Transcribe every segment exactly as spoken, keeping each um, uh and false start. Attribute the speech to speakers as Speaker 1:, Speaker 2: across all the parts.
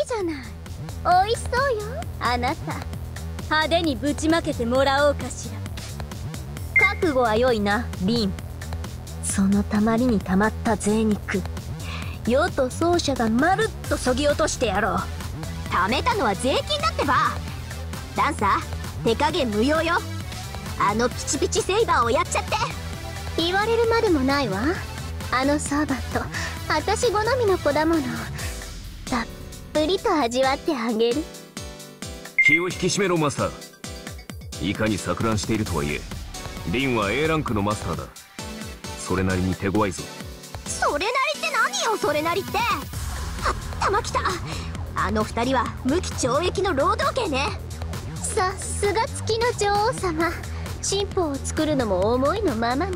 Speaker 1: じゃない。美味しそうよあなた。派手にぶちまけてもらおうかしら。
Speaker 2: 覚悟は良いなリン。そのたまりにたまった贅肉、世と奏者がまるっとそぎ落としてやろう。
Speaker 3: 貯めたのは税金だってば。ダンサー手加減無用よ。あのピチピチセイバーをやっちゃって。
Speaker 1: 言われるまでもないわ。あのサーバント私好みの子だもの。たっぷりと味わってあげる。
Speaker 4: 気を引き締めろマスター。いかに錯乱しているとはいえリンは エー ランクのマスターだ。それなりに手強いぞ。
Speaker 3: それなりって何よそれなりって。はったまきた。あの二人は無期懲役の労働刑ね。
Speaker 1: さすが月の女王様。新法を作るのも思いのままね。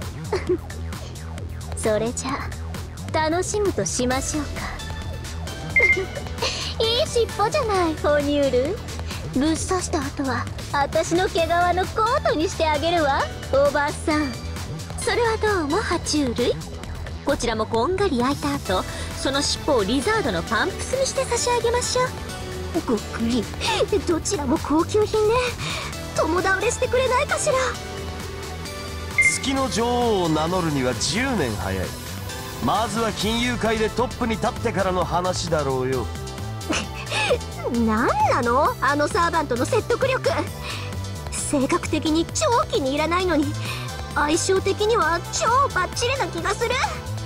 Speaker 1: それじゃあ楽しむとしましょうか。いい尻尾じゃない哺乳類。ぶっ刺した後は私の毛皮のコートにしてあげるわおばさん。
Speaker 2: それはどうも爬虫類。こちらもこんがり焼いた後、その尻尾をリザードのパンプスにして差し上げましょう。
Speaker 3: ごっくり。どちらも高級品ね。友倒れしてくれないかしら。
Speaker 5: 月の女王を名乗るにはじゅうねん早い。まずは金融界でトップに立ってからの話だろうよ。
Speaker 3: なんなのあのサーバントの説得力。性格的に超気に入らないのに相性的には超バッチリな気がする。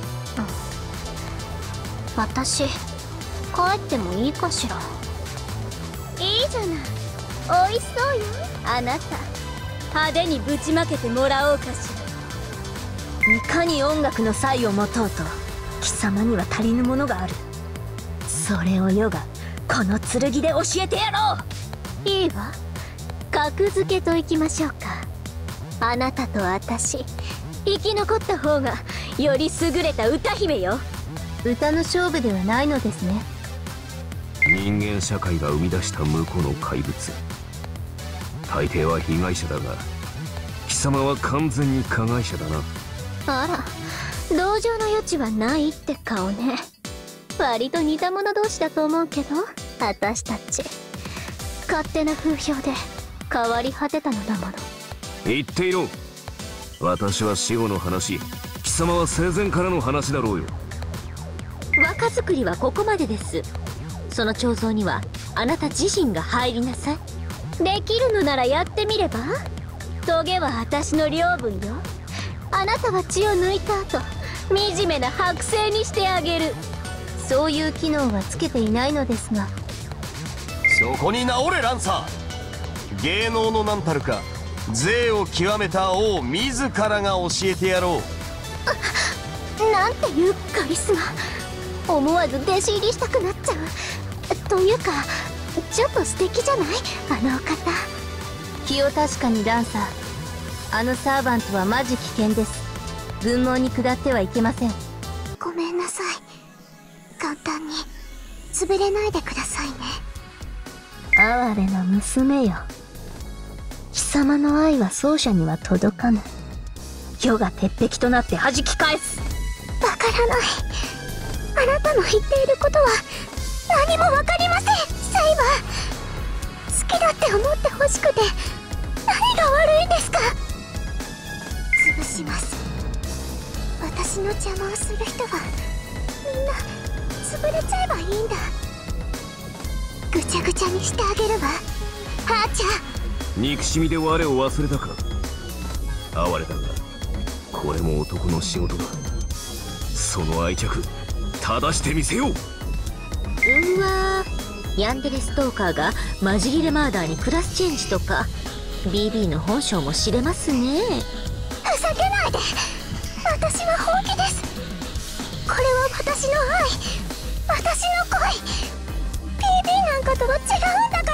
Speaker 1: 私帰ってもいいかしら。いいじゃない美味しそうよあなた。派手にぶちまけてもらおうかし
Speaker 2: いかに音楽の才を持とうと貴様には足りぬものがある。それを世がこの剣で教えてやろ
Speaker 1: う。いいわ格付けといきましょうか。あなたと私生き残った方がより優れた歌姫よ。
Speaker 2: 歌の勝負ではないのですね。
Speaker 4: 人間社会が生み出した無辜の怪物。大抵は被害者だが貴様は完全に加害者だな。
Speaker 1: あら同情の余地はないって顔ね。割と似た者同士だと思うけど私たち勝手な風評で変わり果てたのだもの。
Speaker 4: 言っていろ。私は死後の話、貴様は生前からの話だろうよ。
Speaker 2: 若作りはここまでです。その彫像にはあなた自身が入りなさい。
Speaker 1: できるのならやってみれば。トゲは私の領分よ。あなたは血を抜いた後惨めな剥製にしてあげる。
Speaker 2: そういう機能はつけていないのですが。
Speaker 5: そこに直れランサー。芸能の何たるか税を極めた王自らが教えてやろ
Speaker 1: う。なんていうカリスマ。思わず弟子入りしたくなっちゃう。というかちょっと素敵じゃないあのお方。
Speaker 2: 気を確かにダンサー。あのサーバントはマジ危険です。軍門に下ってはいけません。
Speaker 1: ごめんなさい。簡単に潰れないでくださいね。
Speaker 2: 哀れな娘よ。貴様の愛は奏者には届かぬ。世が鉄壁となって弾き返す。
Speaker 1: わからない。あなたの言っていることは何もわかりません。サイバー好きだって思ってほしくて何が悪いんですか。潰します。私の邪魔をする人はみんな潰れちゃえばいいんだ。ぐちゃぐちゃにしてあげるわハーチャー。
Speaker 4: 憎しみで我を忘れたか。哀れだがこれも男の仕事だ。その愛着正してみせよう。
Speaker 2: うわー、ヤンデレストーカーがマジギレマーダーにクラスチェンジとか ビービー の本性も知れますね。
Speaker 1: ふざけないで。私は本気です。これは私の愛、私の恋。 ピービー なんかとは違うんだから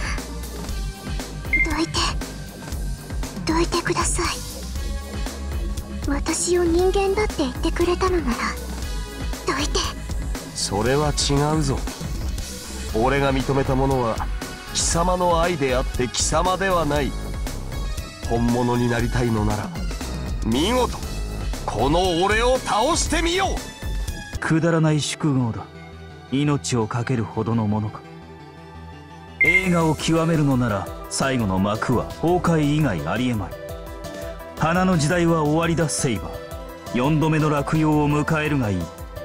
Speaker 1: 。どいてどいてください。私を人間だって言ってくれたのならどいて。
Speaker 5: それは違うぞ。俺が認めたものは貴様の愛であって貴様ではない。本物になりたいのなら見事この俺を倒してみよう。
Speaker 6: くだらない宿業だ。 命を懸けるほどのものか。映画を極めるのなら最後の幕は崩壊以外ありえまい。花の時代は終わりだセイバー。よんどめの落葉を迎えるがいい。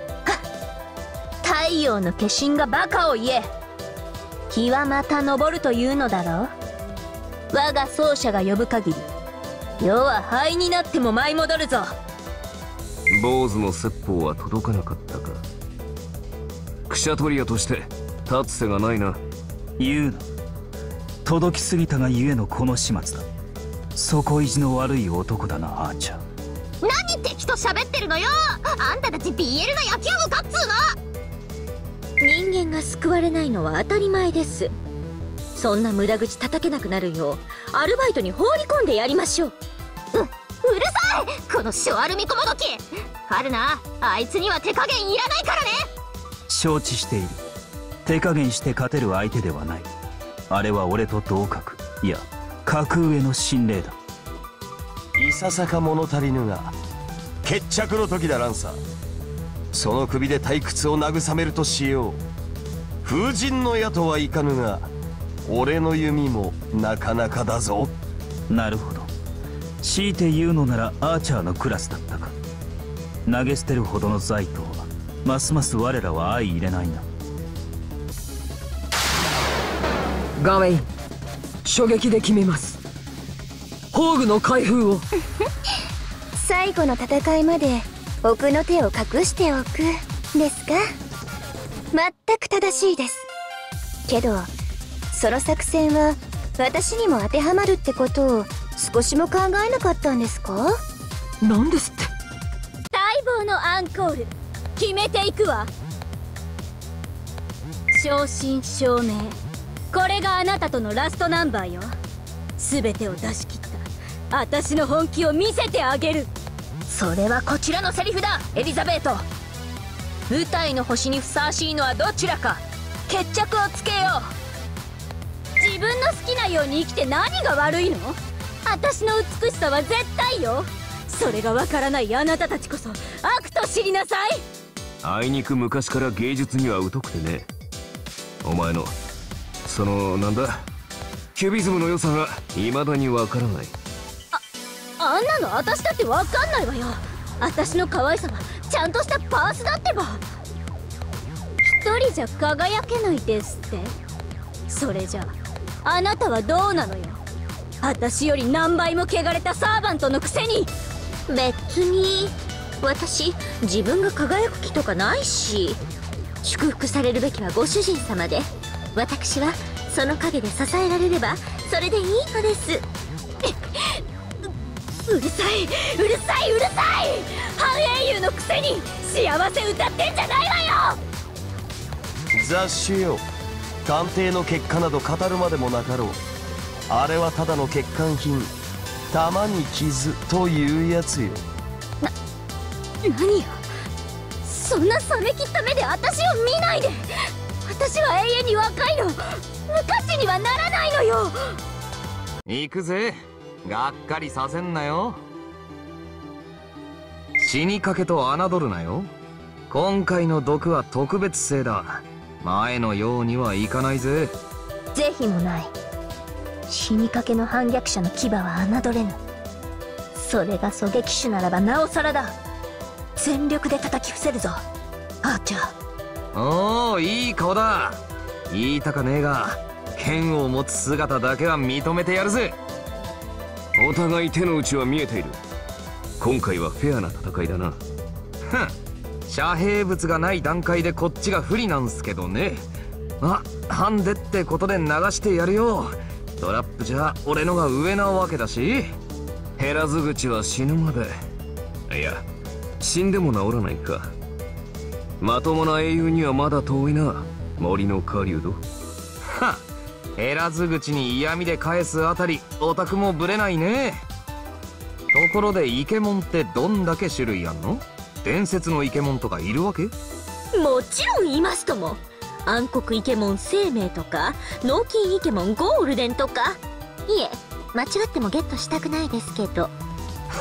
Speaker 2: 太陽の化身がバカを言え。日はまた昇るというのだろう。我が奏者が呼ぶ限り世は灰になっても舞い戻るぞ。
Speaker 4: 坊主の説法は届かなかったか。クシャトリアとして立つ瀬がないな。
Speaker 6: 言うな。届きすぎたがゆえのこの始末だ。底意地の悪い男だなアーチャー。
Speaker 3: 何敵と喋ってるのよ。あんたたち ビーエル の野球部かっつうの。
Speaker 2: 人間が救われないのは当たり前です。そんな無駄口叩けなくなるようアルバイトに放り込んでやりましょう。
Speaker 3: う、うるさいこのショアルミコもどき。春菜、あいつには手加減いらないからね。
Speaker 6: 承知している。手加減して勝てる相手ではない。あれは俺と同格、いや格上の神霊だ。
Speaker 5: いささか物足りぬが決着の時だランサー。その首で退屈を慰めるとしよう。風神の矢とはいかぬが俺の弓もなかなかだぞ。
Speaker 6: なるほど。強いて言うのならアーチャーのクラスだったか。投げ捨てるほどの財とはますます我らは相入れないな。
Speaker 7: ガメイン、初撃で決めます。宝具の開封を。
Speaker 1: 最後の戦いまで奥の手を隠しておくですか。全く正しいです。けどその作戦は私にも当てはまるってことを少しも考えなかったんですか。
Speaker 7: なんですって。
Speaker 2: 待望のアンコール決めていくわ。正真正銘、これがあなたとのラストナンバーよ。全てを出し切った私の本気を見せてあげる。それはこちらのセリフだエリザベート。舞台の星にふさわしいのはどちらか決着をつけよう。自分の好きなように生きて何が悪いの。私の美しさは絶対よ。それがわからないあなたたちこそ悪と知りなさい。
Speaker 4: あいにく昔から芸術には疎くてね。お前のそのなんだキュビズムの良さが未だにわからない。
Speaker 2: あんなの私だってわかんないわよ。私の可愛さはちゃんとしたパースだってば。一人じゃ輝けないですって。それじゃああなたはどうなのよ。私より何倍も汚れたサーバントのくせに。別に私自分が輝く気とかないし。祝福されるべきはご主人様で、私はその陰で支えられればそれでいいのです。うるさいうるさいうるさい。半英雄のくせに幸せ歌ってんじゃないわよ。
Speaker 5: 雑種よ、鑑定の結果など語るまでもなかろう。あれはただの欠陥品、玉に傷というやつよ。
Speaker 2: な、何よ。そんな冷め切った目で私を見ないで。私は永遠に若いの。無価値にはならないのよ。
Speaker 8: 行くぜ。がっかりさせんなよ。死にかけと侮るなよ。今回の毒は特別性だ。前のようにはいかないぜ。
Speaker 2: 是非もない。死にかけの反逆者の牙は侮れぬ。それが狙撃手ならばなおさらだ。全力で叩き伏せるぞアーチャー。
Speaker 8: おお、いい顔だ。言いたかねえが剣を持つ姿だけは認めてやるぜ。
Speaker 4: お互い手の内は見えている。今回はフェアな戦いだな。
Speaker 8: ふん、遮蔽物がない段階でこっちが不利なんすけどね。あ、ハンデってことで流してやるよ。トラップじゃ俺のが上なわけだし。
Speaker 4: 減らず口は死ぬまで。いや、死んでも治らないか。まともな英雄にはまだ遠いな、森の狩人。
Speaker 8: はっ、減らず口に嫌味で返すあたりオタクもブレないね。ところでイケモンってどんだけ種類あんの？伝説のイケモンとかいるわけ？
Speaker 2: もちろんいますとも。暗黒イケモン生命とか脳筋イケモンゴールデンとか。いえ、間違ってもゲットしたくないですけど。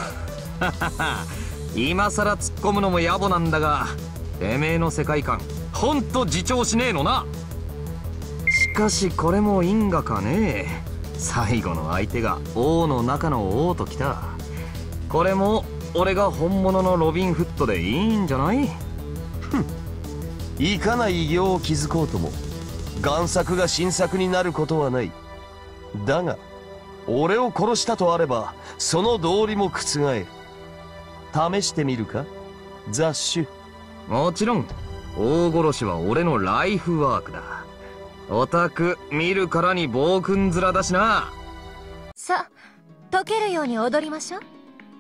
Speaker 8: 今さら突っ込むのも野暮なんだが、てめえの世界観ほんと自重しねえのな。しかしこれも因果かね。最後の相手が王の中の王ときた。これも俺が本物のロビンフットでいいんじゃない？
Speaker 5: ふん、いかな偉業を築こうとも贋作が新作になることはない。だが俺を殺したとあればその道理も覆る。試してみるか雑種。
Speaker 8: もちろん大殺しは俺のライフワークだ。オタク見るからに暴君面だしな。
Speaker 3: さあ溶けるように踊りましょう。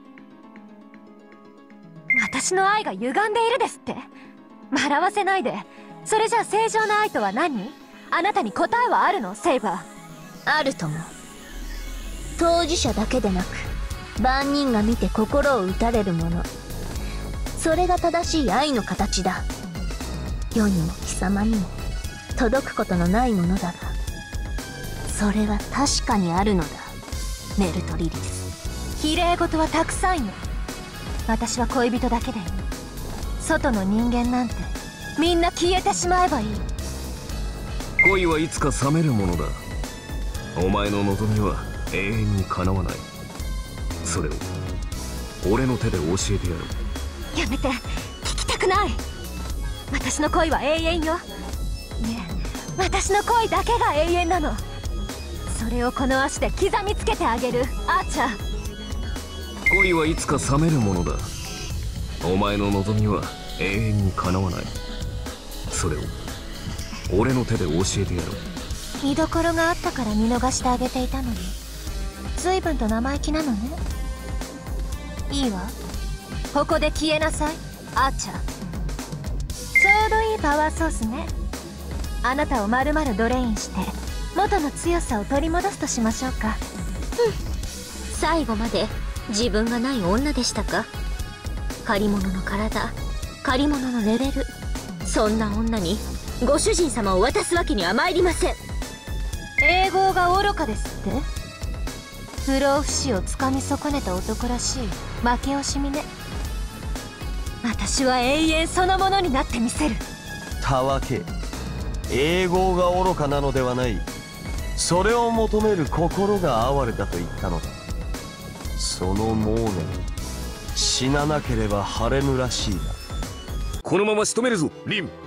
Speaker 3: 私の愛が歪んでいるですって。笑わせないで。それじゃあ正常な愛とは何？あなたに答えはあるの？セイバー。
Speaker 2: あるとも。当事者だけでなく万人が見て心を打たれるもの、それが正しい愛の形だ。世にも貴様にも届くことのないものだが、それは確かにあるのだ、メルトリリス。
Speaker 3: 綺麗事はたくさんよ。私は恋人だけでいい。外の人間なんてみんな消えてしまえばいい。
Speaker 4: 恋はいつか冷めるものだ。お前の望みは永遠に叶わない。それを俺の手で教えてやる。
Speaker 3: やめて、聞きたくない。私の恋は永遠よ。ねえ、私の恋だけが永遠なの。それをこの足で刻みつけてあげる、アーチャー。
Speaker 4: 恋はいつか冷めるものだ。お前の望みは永遠に叶わない。それを俺の手で教えてやる。
Speaker 3: 見どころがあったから見逃してあげていたのに、随分と生意気なのね。いいわ、ここで消えなさい、アーチャー。ちょうどいいパワーソースね。あなたをまるまるドレインして元の強さを取り戻すとしましょうか。
Speaker 2: うん、最後まで自分がない女でしたか。借り物の体、借り物のレベル、そんな女にご主人様を渡すわけには参りません。
Speaker 3: 英語が愚かですって。不老不死をつかみ損ねた男らしい負け惜しみね。私は永遠そのものになってみせる。
Speaker 5: たわけ、英語が愚かなのではない。それを求める心が哀れだと言ったのだ。そのモーネ死ななければ晴れぬらしいな。
Speaker 4: このまま仕留めるぞリン。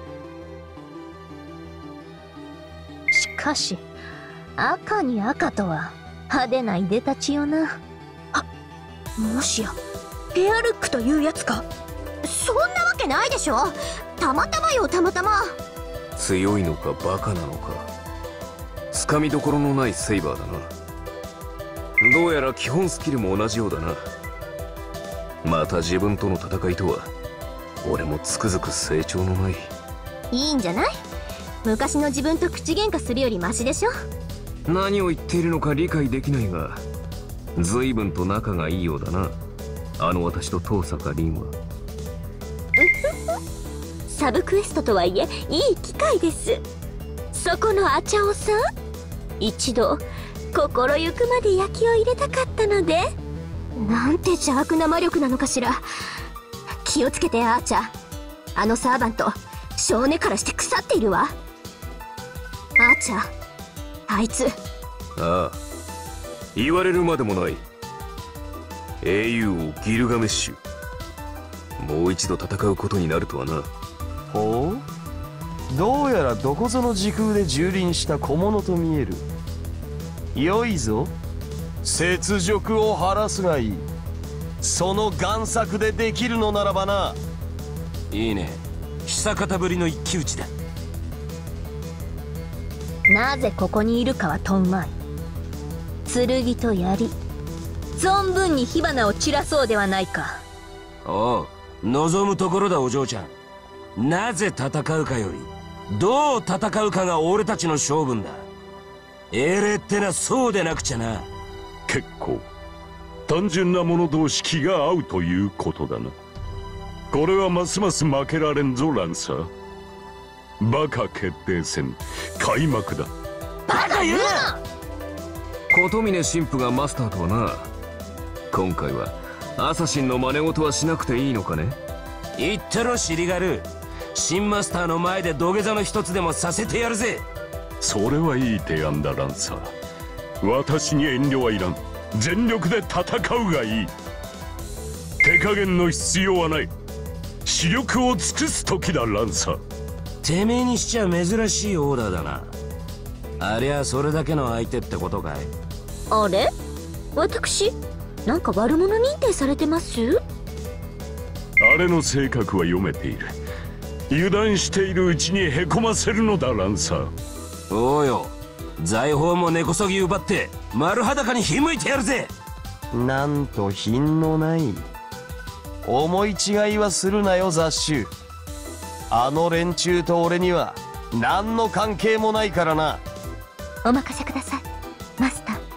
Speaker 2: しかし赤に赤とは派手ないでたちよな。あ、もしやペアルックというやつか。
Speaker 3: そんなわけないでしょ。たまたまよ、たまたま。
Speaker 4: 強いのかバカなのか、つかみどころのないセイバーだな。どうやら基本スキルも同じようだな。また自分との戦いとは俺もつくづく成長のない。
Speaker 3: いいんじゃない。昔の自分と口喧嘩するよりマシでしょ。
Speaker 4: 何を言っているのか理解できないが、随分と仲がいいようだな、あの私と遠坂凛は。
Speaker 2: サブクエストとはいえいい機会です。そこのアチャオさん、一度心ゆくまで焼きを入れたかったので。
Speaker 3: なんて邪悪な魔力なのかしら。気をつけてアーチャー。あのサーバント少年からして腐っているわ。アーチャー、あいつ。
Speaker 4: ああ、言われるまでもない。英雄王ギルガメッシュ、もう一度戦うことになるとはな。
Speaker 5: ほう、どうやらどこぞの時空で蹂躙した小物と見える。よいぞ、雪辱を晴らすがいい。その贋作でできるのならばな。
Speaker 9: いいね、久方ぶりの一騎打ちだ。
Speaker 2: なぜここにいるかは問うまい。剣と槍、存分に火花を散らそうではないか。
Speaker 9: おう、望むところだお嬢ちゃん。なぜ戦うかよりどう戦うかが俺たちの勝負だ。英霊ってのはそうでなくちゃな。
Speaker 10: 結構単純な者同士気が合うということだな。これはますます負けられんぞランサー。バカ決定戦開幕だ。
Speaker 9: バカ言うな。
Speaker 4: 琴峰神父がマスターとはな。今回はアサシンの真似事はしなくていいのかね。
Speaker 9: 言ってろ尻軽。 新マスターの前で土下座の一つでもさせてやるぜ。
Speaker 10: それはいい提案だランサー。私に遠慮はいらん。全力で戦うがいい。手加減の必要はない。視力を尽くす時だランサー。
Speaker 9: てめえにしちゃ珍しいオーダーだな。ありゃそれだけの相手ってことかい。
Speaker 2: あれ、私なんか悪者認定されてます？
Speaker 10: あれの性格は読めている。油断しているうちにへこませるのだランサー。
Speaker 9: おうよ、財宝も根こそぎ奪って丸裸にひむいてやるぜ。
Speaker 5: なんと品のない。思い違いはするなよ雑種。あの連中と俺には何の関係もないからな。
Speaker 3: お任せくださいマスター。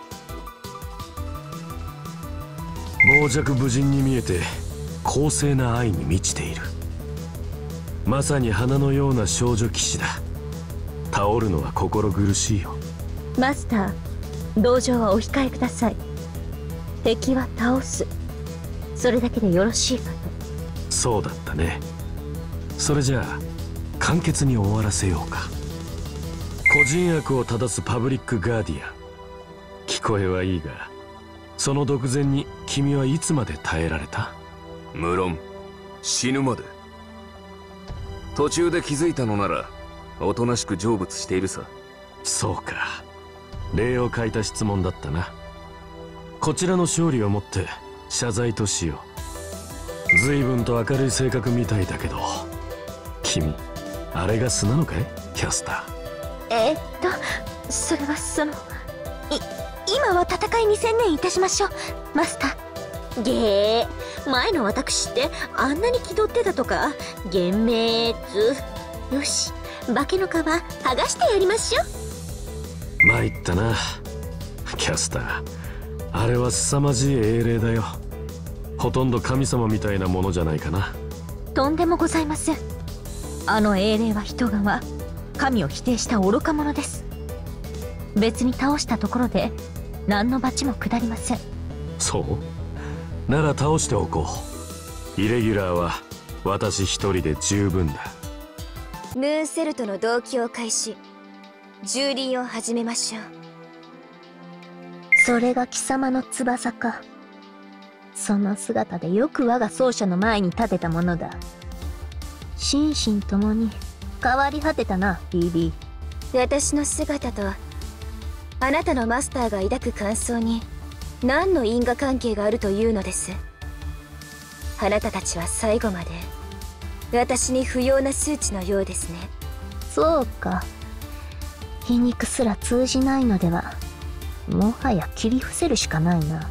Speaker 11: 傍若無人に見えて公正な愛に満ちている。まさに花のような少女騎士だ。倒るのは心苦しいよ。
Speaker 3: マスター、同情はお控えください。敵は倒す、それだけでよろしいかと。
Speaker 11: そうだったね。それじゃあ簡潔に終わらせようか。個人悪を正すパブリックガーディアン。聞こえはいいが、その独善に君はいつまで耐えられた？
Speaker 4: 無論死ぬまで。途中で気づいたのならおとなしく成仏しているさ。
Speaker 11: そうか、礼を欠いた質問だったな。こちらの勝利をもって謝罪としよう。随分と明るい性格みたいだけど、君あれが素なのかいキャスタ
Speaker 3: ー？えー、っとそれはそのい今は戦いに専念いたしましょうマスター。
Speaker 2: げー、前の私ってあんなに気取ってたとか？幻滅。よし、化けの皮剥がしてやりましょ
Speaker 11: う。参ったなキャスター。あれは凄まじい英霊だよ。ほとんど神様みたいなものじゃないかな。
Speaker 3: とんでもございません。あの英霊は人側、神を否定した愚か者です。別に倒したところで何の罰も下りません。
Speaker 11: そうなら倒しておこう。イレギュラーは私一人で十分だ。
Speaker 12: ムーンセルとの同期を開始、蹂躙を始めましょう。
Speaker 3: それが貴様の翼か。その姿でよく我が奏者の前に立てたものだ。心身ともに変わり果てたな ビービ
Speaker 12: ー。私の姿とあなたのマスターが抱く感想に何の因果関係があるというのです。あなたたちは最後まで私に不要な数値のようですね。
Speaker 3: そうか、皮肉すら通じないのではもはや切り伏せるしかないな。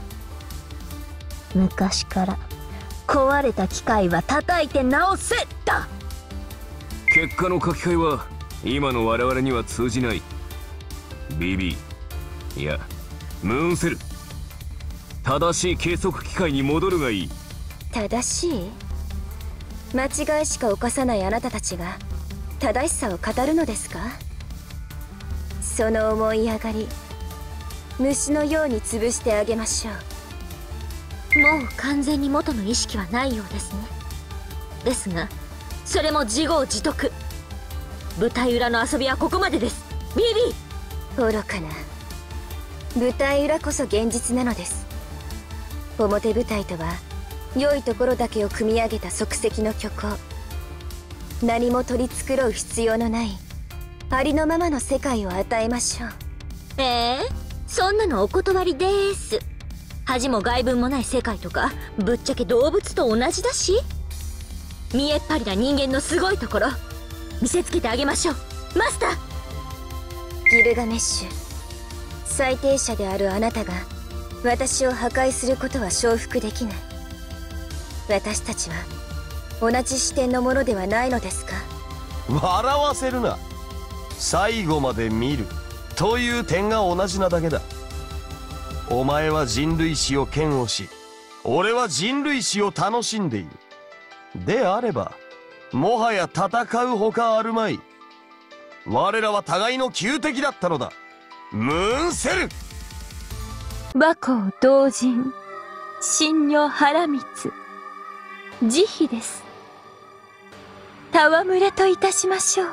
Speaker 3: 昔から壊れた機械は叩いて直せだ。
Speaker 4: 結果の書き換えは今の我々には通じない。 ビービー、 いやムーンセル、正しい計測機械に戻るがいい。
Speaker 12: 正しい？間違いしか犯さないあなたたちが正しさを語るのですか？その思い上がり、虫のように潰してあげましょう。
Speaker 2: もう完全に元の意識はないようですね。ですがそれも自業自得。舞台裏の遊びはここまでです。ビービ
Speaker 12: ー、愚かな。舞台裏こそ現実なのです。表舞台とは良いところだけを組み上げた即席の虚構。何も取り繕う必要のないありのままの世界を与えましょう。
Speaker 2: えー、そんなのお断りでーす。恥も外聞もない世界とかぶっちゃけ動物と同じだし、見えっ張りな人間のすごいところ見せつけてあげましょうマスター。
Speaker 12: ギルガメッシュ、最低者であるあなたが私を破壊することは承服できない。私たちは同じ視点のものではないのですか？
Speaker 5: 笑わせるな。最後まで見るという点が同じなだけだ。お前は人類史を嫌悪し、俺は人類史を楽しんでいる。であればもはや戦うほかあるまい。我らは互いの仇敵だったのだ。ムーンセル。
Speaker 3: 馬行同人、神女原光、慈悲です。 戯れといたしましょう。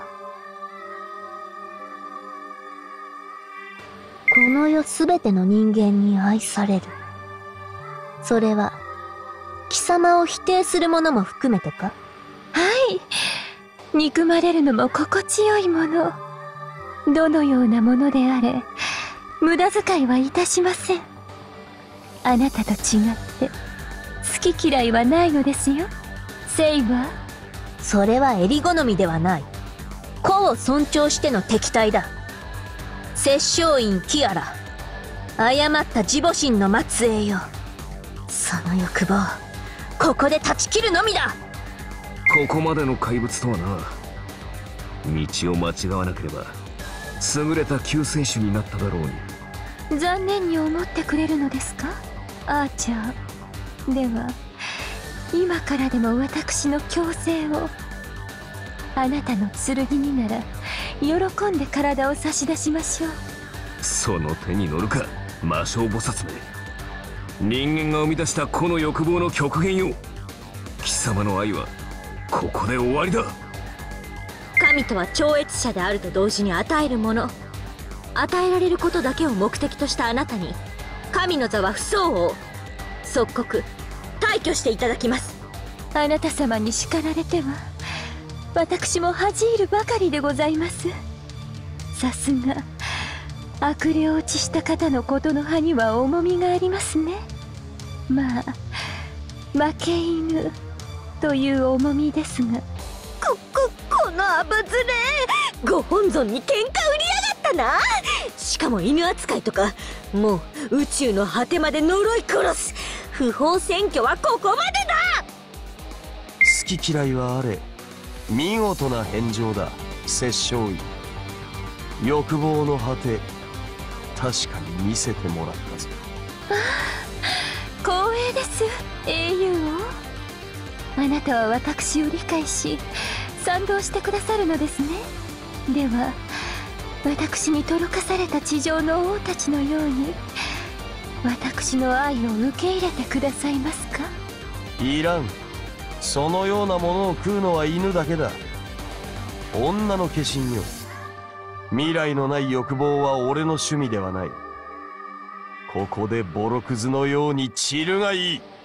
Speaker 2: この世すべての人間に愛される。それは貴様を否定する者も含めてか？
Speaker 3: はい。憎まれるのも心地よいもの。どのようなものであれ、無駄遣いはいたしません。あなたと違って好き嫌いはないのですよ、セイバー。
Speaker 2: それは襟好みではない。個を尊重しての敵対だ。摂政院キアラ、誤った自母心の末裔よ。その欲望、ここで断ち切るのみだ。
Speaker 4: ここまでの怪物とはな。道を間違わなければ優れた救世主になっただろうに。
Speaker 3: 残念に思ってくれるのですか、アーチャー。では今からでも私の強制を。あなたの剣になら喜んで体を差し出しましょう。
Speaker 4: その手に乗るか、魔性菩薩め。人間が生み出したこの欲望の極限よ。貴様の愛はここで終わりだ。
Speaker 2: 神とは超越者であると同時に与えるもの。与えられることだけを目的としたあなたに神の座は不相応。即刻退去していただきます。
Speaker 3: あなた様に叱られては私も恥じ入るばかりでございます。さすが悪霊落ちした方のことの葉には重みがありますね。まあ負け犬という重みですが。
Speaker 2: こここのアブズレ、ご本尊に喧嘩売りやがったな。しかも犬扱いとか、もう宇宙の果てまで呪い殺す。不法占拠はここまでだ。
Speaker 5: 好き嫌いはあれ、見事な返上だ、摂政院。欲望の果て、確かに見せてもらったぞ。
Speaker 3: ああ、光栄です、英雄王。あなたは私を理解し賛同してくださるのですね。では私に届かされた地上の王たちのように私の愛を受け入れてくださいますか？
Speaker 5: いらん。そのようなものを食うのは犬だけだ。女の化身よ。未来のない欲望は俺の趣味ではない。ここでボロクズのように散るがいい。